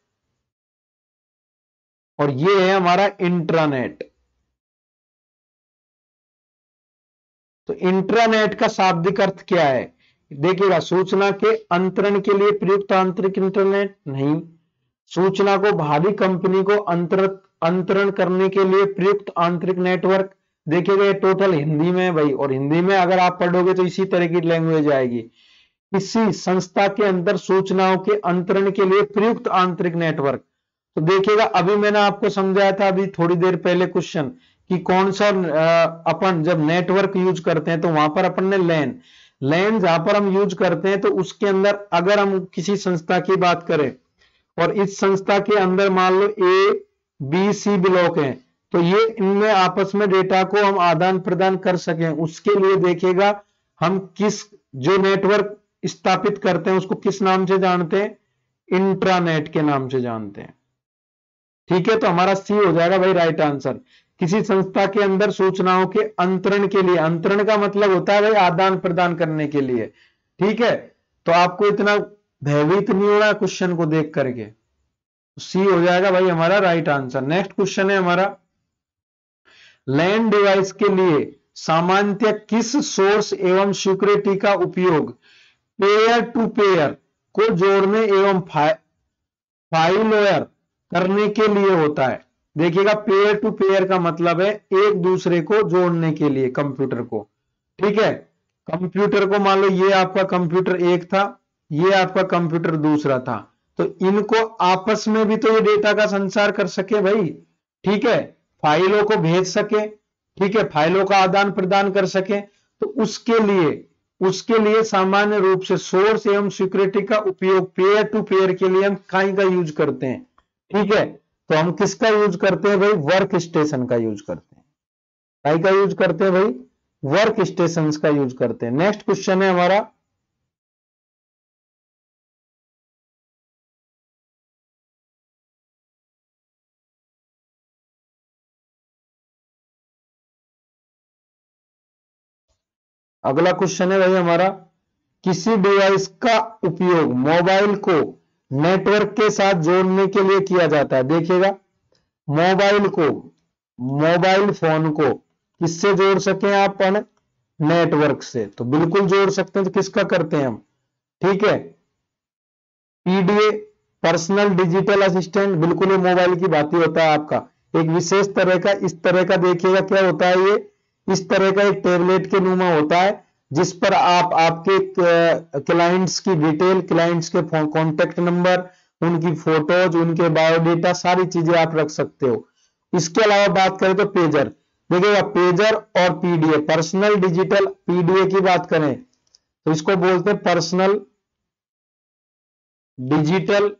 और ये है हमारा इंट्रानेट। तो इंट्रानेट का शाब्दिक अर्थ क्या है? देखिएगा सूचना के अंतरण के लिए प्रयुक्त आंतरिक इंटरनेट नहीं, सूचना को बाहरी कंपनी को अंतरण करने के लिए प्रयुक्त आंतरिक नेटवर्क। देखिएगा ये टोटल हिंदी में है भाई, और हिंदी में अगर आप पढ़ोगे तो इसी तरह की लैंग्वेज आएगी। किसी संस्था के अंदर सूचनाओं के अंतरण के लिए प्रयुक्त आंतरिक नेटवर्क। तो देखिएगा अभी मैंने आपको समझाया था अभी थोड़ी देर पहले क्वेश्चन कि कौन सा अपन जब नेटवर्क यूज करते हैं तो वहां पर अपन ने लैन जहां पर हम यूज करते हैं, तो उसके अंदर अगर हम किसी संस्था की बात करें और इस संस्था के अंदर मान लो ए बी सी ब्लॉक हैं, तो ये इनमें आपस में डेटा को हम आदान प्रदान कर सकें, उसके लिए देखिएगा हम किस जो नेटवर्क स्थापित करते हैं उसको किस नाम से जानते हैं, इंट्रानेट के नाम से जानते हैं। ठीक है, तो हमारा सी हो जाएगा भाई राइट आंसर। किसी संस्था के अंदर सूचनाओं के अंतरण के लिए, अंतरण का मतलब होता है भाई आदान प्रदान करने के लिए। ठीक है, तो आपको इतना भयभीत नहीं होना क्वेश्चन को देख करके, सी हो जाएगा भाई हमारा राइट आंसर। नेक्स्ट क्वेश्चन है हमारा, लैंड डिवाइस के लिए सामान्यतः किस सोर्स एवं सिक्योरिटी का उपयोग पेयर टू पेयर को जोड़ने एवं फाइलवेयर करने के लिए होता है? देखिएगा पेयर टू पेयर का मतलब है एक दूसरे को जोड़ने के लिए कंप्यूटर को। ठीक है, कंप्यूटर को मान लो ये आपका कंप्यूटर एक था, ये आपका कंप्यूटर दूसरा था, तो इनको आपस में भी तो ये डेटा का संचार कर सके भाई। ठीक है, फाइलों को भेज सके, ठीक है, फाइलों का आदान प्रदान कर सके, तो उसके लिए सामान्य रूप से सोर्स एवं सिक्योरिटी का उपयोग पेयर टू पेयर के लिए हम काई का यूज करते हैं। ठीक है, तो हम किसका यूज करते हैं भाई, वर्क स्टेशन का यूज करते हैं। काई का यूज करते हैं भाई, वर्क स्टेशन का यूज करते हैं। नेक्स्ट क्वेश्चन है हमारा, अगला क्वेश्चन है भाई हमारा, किसी डिवाइस का उपयोग मोबाइल को नेटवर्क के साथ जोड़ने के लिए किया जाता है? देखिएगा मोबाइल फोन को किससे जोड़ सके आप, नेटवर्क से, तो बिल्कुल जोड़ सकते हैं। तो किसका करते हैं हम? ठीक है, पीडीए पर्सनल डिजिटल असिस्टेंट, बिल्कुल ये मोबाइल की बात ही होता है आपका, एक विशेष तरह का, इस तरह का देखिएगा क्या होता है, ये इस तरह का एक टेबलेट के नुमा होता है जिस पर आप आपके क्लाइंट्स की डिटेल, क्लाइंट्स के कॉन्टेक्ट नंबर, उनकी फोटोज, उनके बायोडेटा, सारी चीजें आप रख सकते हो। इसके अलावा बात करें तो पेजर, देखिएगा पेजर और पीडीए, पर्सनल डिजिटल पीडीए की बात करें तो इसको बोलते हैं पर्सनल डिजिटल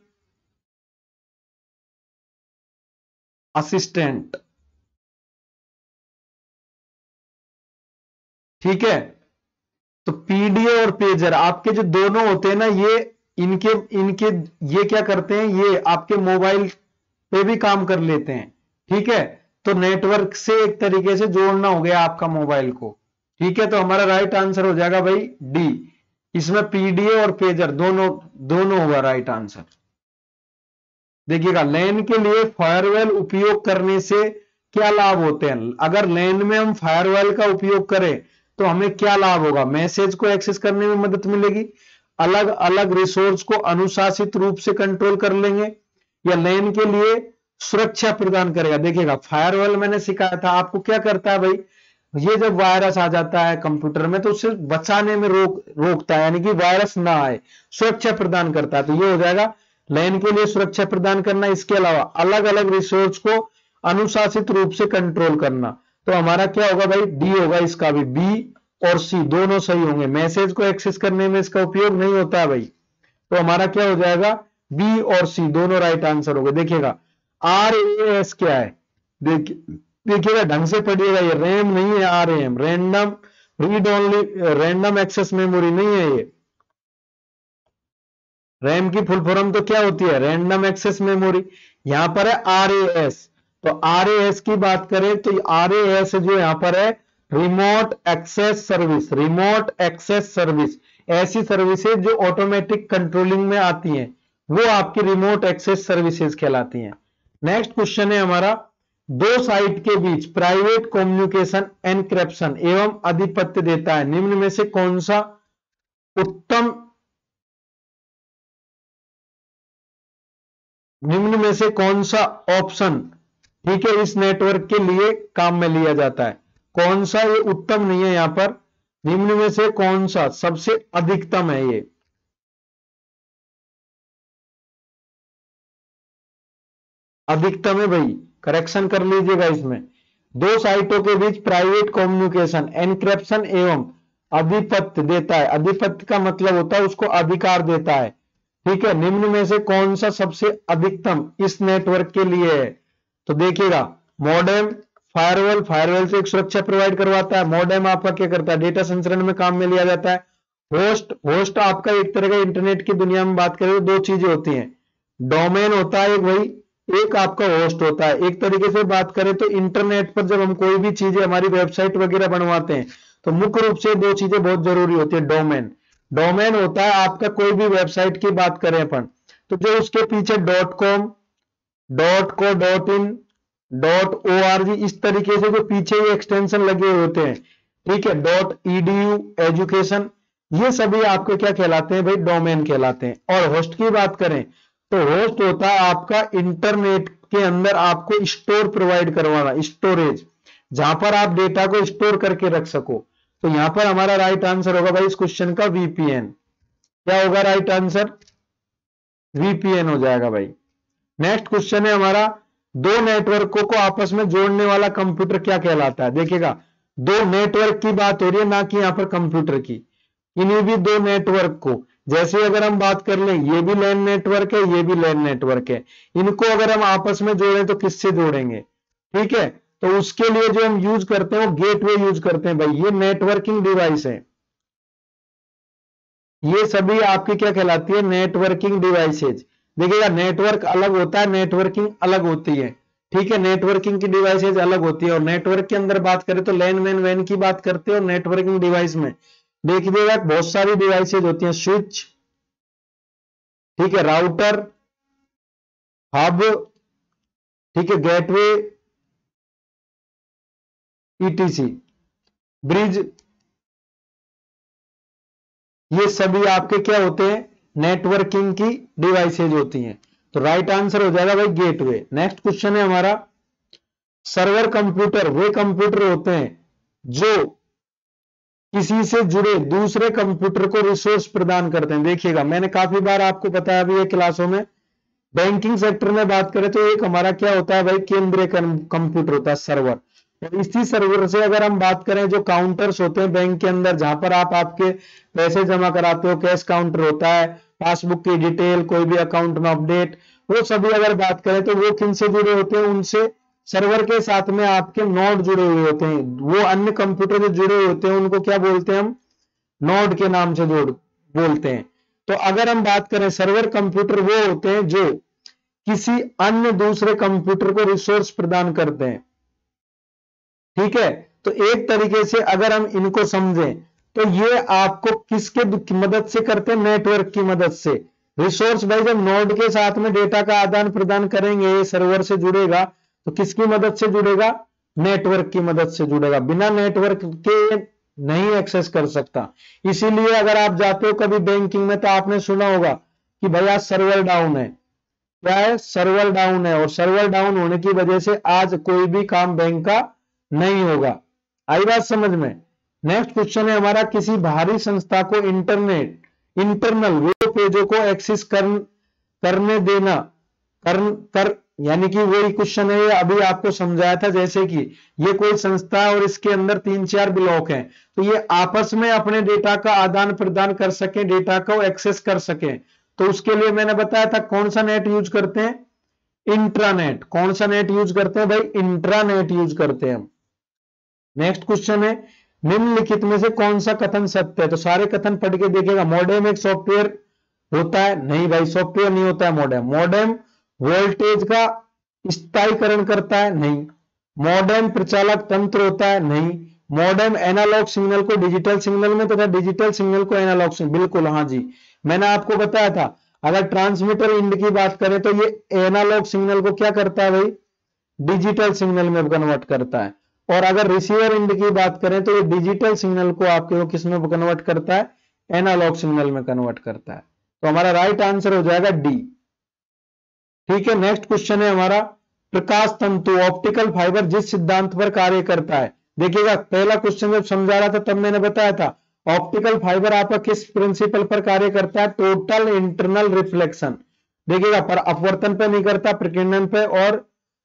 असिस्टेंट। ठीक है, तो पीडीए और पेजर आपके जो दोनों होते हैं ना, ये इनके ये क्या करते हैं, ये आपके मोबाइल पे भी काम कर लेते हैं। ठीक है, तो नेटवर्क से एक तरीके से जोड़ना हो गया आपका मोबाइल को। ठीक है, तो हमारा राइट आंसर हो जाएगा भाई डी, इसमें पीडीए और पेजर दोनों होगा राइट आंसर। देखिएगा लैन के लिए फायरवॉल उपयोग करने से क्या लाभ होते हैं? अगर लैन में हम फायरवॉल का उपयोग करें तो हमें क्या लाभ होगा? मैसेज को एक्सेस करने में मदद मिलेगी, अलग अलग रिसोर्स को अनुशासित रूप से कंट्रोल कर लेंगे, या लैन के लिए सुरक्षा प्रदान करेगा। देखिएगा फायरवॉल मैंने सिखाया था आपको, क्या करता है भाई, ये जब वायरस आ जाता है कंप्यूटर में तो उससे बचाने में रोकता है, यानी कि वायरस ना आए, सुरक्षा प्रदान करता है। तो ये हो जाएगा लैन के लिए सुरक्षा प्रदान करना। इसके अलावा अलग अलग रिसोर्स को अनुशासित रूप से कंट्रोल करना। तो हमारा क्या होगा भाई, डी होगा इसका भी। बी और सी दोनों सही होंगे। मैसेज को एक्सेस करने में इसका उपयोग नहीं होता है भाई, तो हमारा क्या हो जाएगा, बी और सी दोनों राइट आंसर हो गए। देखिएगा RAS क्या है, देखिएगा ढंग से पढ़िएगा, ये रैम नहीं है, RAM random read only random access memory नहीं है ये। रैम की फुल फॉर्म तो क्या होती है, रैंडम एक्सेस मेमोरी। यहां पर है RAS, तो RAS की बात करें तो RAS जो यहां पर है remote access service. Remote access service ऐसी सर्विसेज जो ऑटोमेटिक कंट्रोलिंग में आती हैं, वो आपकी रिमोट एक्सेस सर्विसेज कहलाती हैं। नेक्स्ट क्वेश्चन है हमारा, दो साइट के बीच प्राइवेट कम्युनिकेशन एनक्रिप्शन एवं आधिपत्य देता है, निम्न में से कौन सा उत्तम, निम्न में से कौन सा ऑप्शन, ठीक है, इस नेटवर्क के लिए काम में लिया जाता है। कौन सा, ये उत्तम नहीं है, यहां पर निम्न में से कौन सा सबसे अधिकतम है, ये अधिकतम है भाई, करेक्शन कर लीजिएगा इसमें। दो साइटों के बीच प्राइवेट कम्युनिकेशन एनक्रिप्शन एवं आधिपत्य देता है। आधिपत्य का मतलब होता है उसको अधिकार देता है, ठीक है। निम्न में से कौन सा सबसे अधिकतम इस नेटवर्क के लिए है, तो देखिएगा मॉडेम, फायरवॉल, फायरवॉल से एक सुरक्षा प्रोवाइड करवाता है। मॉडेम आपका क्या करता है, डेटा संचरण में काम में लिया जाता है। होस्ट, होस्ट आपका एक तरह का इंटरनेट की दुनिया में बात करें तो दो चीजें होती हैं, डोमेन होता है एक भाई, एक आपका होस्ट होता है। एक तरीके से बात करें तो इंटरनेट पर जब हम कोई भी चीजें हमारी वेबसाइट वगैरह बनवाते हैं तो मुख्य रूप से दो चीजें बहुत जरूरी होती है। डोमेन, डोमेन होता है आपका कोई भी वेबसाइट की बात करें अपन तो जो उसके पीछे .com, .co, .in, .org इस तरीके से जो पीछे ये एक्सटेंशन लगे हुए होते हैं, ठीक है, .edu एजुकेशन, ये सभी आपके क्या कहलाते हैं भाई, डोमेन कहलाते हैं। और होस्ट की बात करें तो होस्ट होता है आपका इंटरनेट के अंदर आपको स्टोर प्रोवाइड करवाना, स्टोरेज, जहां पर आप डेटा को स्टोर करके रख सको। तो यहां पर हमारा राइट आंसर होगा भाई इस क्वेश्चन का VPN। क्या होगा राइट आंसर, VPN हो जाएगा भाई। नेक्स्ट क्वेश्चन है हमारा, दो नेटवर्कों को आपस में जोड़ने वाला कंप्यूटर क्या कहलाता है। देखिएगा दो नेटवर्क की बात हो रही है, ना कि यहां पर कंप्यूटर की। इन्हीं भी दो नेटवर्क को, जैसे अगर हम बात कर लें, ये भी लैन नेटवर्क है, ये भी लैन नेटवर्क है, इनको अगर हम आपस में जोड़ें तो किससे जोड़ेंगे, ठीक है। तो उसके लिए जो हम यूज करते हैं वो गेटवे यूज करते हैं भाई। ये नेटवर्किंग डिवाइस है, ये सभी आपकी क्या कहलाती है, नेटवर्किंग डिवाइसेज। देखिएगा नेटवर्क अलग होता है, नेटवर्किंग अलग होती है, ठीक है। नेटवर्किंग की डिवाइसेज अलग होती है और नेटवर्क के अंदर बात करें तो लैन मैन वैन की बात करते हैं। और नेटवर्किंग डिवाइस में देखिएगा बहुत सारी डिवाइसेज होती हैं, स्विच, ठीक है, राउटर, हब, ठीक है, गेटवे, ETC, ब्रिज, ये सभी आपके क्या होते हैं, नेटवर्किंग की डिवाइसेज होती हैं। तो राइट आंसर हो जाएगा भाई गेटवे। नेक्स्ट क्वेश्चन है हमारा, सर्वर कंप्यूटर वे कंप्यूटर होते हैं जो किसी से जुड़े दूसरे कंप्यूटर को रिसोर्स प्रदान करते हैं। देखिएगा मैंने काफी बार आपको बताया भी है क्लासों में, बैंकिंग सेक्टर में बात करें तो एक हमारा क्या होता है भाई, केंद्रीय कंप्यूटर होता है, सर्वर। और इसी सर्वर से अगर हम बात करें, जो काउंटर्स होते हैं बैंक के अंदर जहां पर आप आपके पैसे जमा कराते हो, कैश काउंटर होता है, पासबुक की डिटेल, कोई भी अकाउंट में अपडेट, वो सभी अगर बात करें तो वो किन से जुड़े होते हैं, उनसे सर्वर के साथ में आपके नोड जुड़े हुए होते हैं। वो अन्य कंप्यूटर जो जुड़े हुए होते हैं उनको क्या बोलते हैं हम, नोड के नाम से बोलते हैं। तो अगर हम बात करें सर्वर कंप्यूटर वो होते हैं जो किसी अन्य दूसरे कंप्यूटर को रिसोर्स प्रदान करते हैं, ठीक है। तो एक तरीके से अगर हम इनको समझें तो ये आपको किसके मदद से करते हैं, नेटवर्क की मदद से। रिसोर्स भाई जब नोड के साथ में डेटा का आदान प्रदान करेंगे, सर्वर से जुड़ेगा तो किसकी मदद से जुड़ेगा, नेटवर्क की मदद से जुड़ेगा। बिना नेटवर्क के नहीं एक्सेस कर सकता। इसीलिए अगर आप जाते हो कभी बैंकिंग में तो आपने सुना होगा कि भैया सर्वर डाउन है, क्या है, सर्वर डाउन है। और सर्वर डाउन होने की वजह से आज कोई भी काम बैंक का नहीं होगा। आई बात समझ में। नेक्स्ट क्वेश्चन है हमारा, किसी बाहरी संस्था को इंटरनल वेब पेजों को एक्सेस करने यानी कि वही क्वेश्चन है, ये अभी आपको समझाया था, जैसे कि ये कोई संस्था है और इसके अंदर 3-4 ब्लॉक हैं, तो ये आपस में अपने डेटा का आदान प्रदान कर सकें, डेटा को एक्सेस कर सकें, तो उसके लिए मैंने बताया था कौन सा नेट यूज करते हैं, इंट्रानेट। कौन सा नेट यूज करते हैं भाई, इंट्रानेट यूज करते हैं हम। नेक्स्ट क्वेश्चन है, निम्नलिखित में से कौन सा कथन सत्य है, तो सारे कथन पढ़ के देखिएगा। मॉडेम एक सॉफ्टवेयर होता है, नहीं भाई सॉफ्टवेयर नहीं होता है मॉडेम। मॉडेम वोल्टेज का स्थायीकरण करता है, नहीं। मॉडेम प्रचालक तंत्र होता है, नहीं। मॉडेम एनालॉग सिग्नल को डिजिटल सिग्नल में तथा डिजिटल सिग्नल को एनालॉग सिग्नल, बिल्कुल हाँ जी, मैंने आपको बताया था। अगर ट्रांसमीटर इंड की बात करें तो ये एनालॉग सिग्नल को क्या करता है भाई, डिजिटल सिग्नल में कन्वर्ट करता है। और अगर रिसीवर इंड की बात करें तो ये डिजिटल सिग्नल को आपके किस में कन्वर्ट करता है, एनालॉग सिग्नल में कन्वर्ट करता है। तो हमारा राइट आंसर हो जाएगा डी। ठीक है, नेक्स्ट क्वेश्चन है हमारा, प्रकाश तंतु ऑप्टिकल फाइबर जिस सिद्धांत पर कार्य करता है। देखिएगा पहला क्वेश्चन जब समझा रहा था तब मैंने बताया था ऑप्टिकल फाइबर आपका किस प्रिंसिपल पर कार्य करता है, टोटल इंटरनल रिफ्लेक्शन। देखिएगा पर अपवर्तन पे नहीं करता, प्रकीर्णन पे और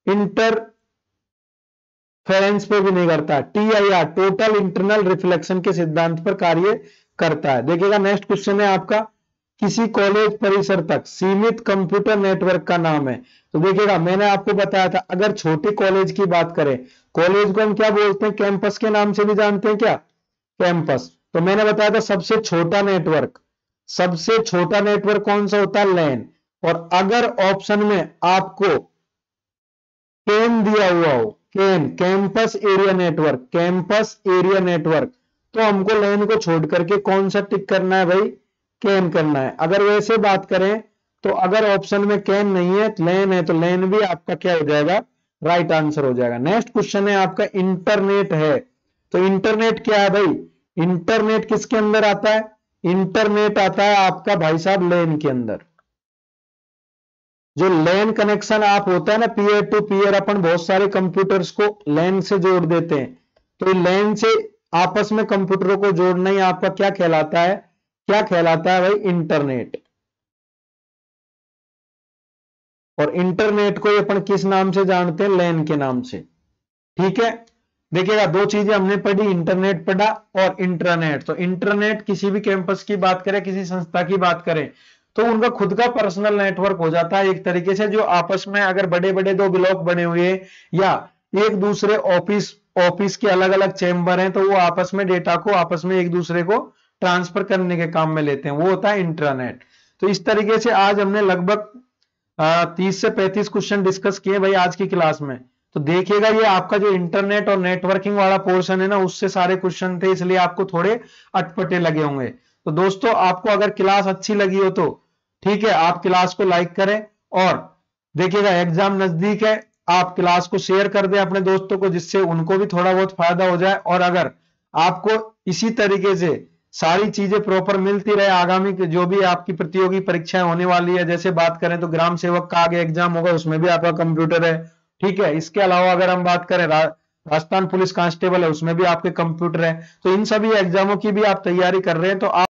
इंटरफेरेंस पे भी नहीं करता। TIR टोटल इंटरनल रिफ्लेक्शन के सिद्धांत पर कार्य करता है। देखिएगा नेक्स्ट क्वेश्चन है आपका, किसी कॉलेज परिसर तक सीमित कंप्यूटर नेटवर्क का नाम है। तो देखिएगा मैंने आपको बताया था, अगर छोटी कॉलेज की बात करें, कॉलेज को हम क्या बोलते हैं, कैंपस के नाम से भी जानते हैं क्या, कैंपस। तो मैंने बताया था सबसे छोटा नेटवर्क, सबसे छोटा नेटवर्क कौन सा होता है, लैन। और अगर ऑप्शन में आपको कैन दिया हुआ हो, CAN campus area network, campus area network, तो हमको लैन को छोड़ करके कौन सा टिक करना है भाई, कैन करना है। अगर वैसे बात करें तो अगर ऑप्शन में कैन नहीं है, लैन है, तो लैन भी आपका क्या हो जाएगा, राइट आंसर हो जाएगा। नेक्स्ट क्वेश्चन है आपका, इंटरनेट है। तो इंटरनेट क्या है भाई, इंटरनेट किसके अंदर आता है, इंटरनेट आता है आपका भाई साहब लैन के अंदर। जो लैन कनेक्शन आप होता है ना, पीयर टू पीयर, अपन बहुत सारे कंप्यूटर्स को लैन से जोड़ देते हैं, तो लैन से आपस में कंप्यूटरों को जोड़ना ही आपका क्या कहलाता है, क्या कहलाता है भाई, इंटरनेट। और इंटरनेट को अपन किस नाम से जानते हैं, लैन के नाम से। ठीक है, देखिएगा दो चीजें हमने पढ़ी, इंटरनेट पढ़ा और इंट्रानेट। तो इंटरनेट किसी भी कैंपस की बात करें, किसी संस्था की बात करें, तो उनका खुद का पर्सनल नेटवर्क हो जाता है एक तरीके से, जो आपस में अगर बड़े बड़े दो ब्लॉक बने हुए या एक दूसरे ऑफिस के अलग अलग चैम्बर हैं, तो वो आपस में डेटा को आपस में एक दूसरे को ट्रांसफर करने के काम में लेते हैं, वो होता है इंट्रानेट। तो इस तरीके से आज हमने लगभग 30 से 35 क्वेश्चन डिस्कस किए भाई आज की क्लास में। तो देखिएगा ये आपका जो इंटरनेट और नेटवर्किंग वाला पोर्शन है ना, उससे सारे क्वेश्चन थे, इसलिए आपको थोड़े अटपटे लगे होंगे। तो दोस्तों आपको अगर क्लास अच्छी लगी हो तो ठीक है, आप क्लास को लाइक करें, और देखिएगा एग्जाम नजदीक है, आप क्लास को शेयर कर दें अपने दोस्तों को, जिससे उनको भी थोड़ा बहुत फायदा हो जाए। और अगर आपको इसी तरीके से सारी चीजें प्रॉपर मिलती रहे, आगामी जो भी आपकी प्रतियोगी परीक्षाएं होने वाली है, जैसे बात करें तो ग्राम सेवक का आगे एग्जाम होगा, उसमें भी आपका कंप्यूटर है। ठीक है, इसके अलावा अगर हम बात करें राजस्थान पुलिस कांस्टेबल है, उसमें भी आपके कंप्यूटर है। तो इन सभी एग्जामों की भी आप तैयारी कर रहे हैं तो आप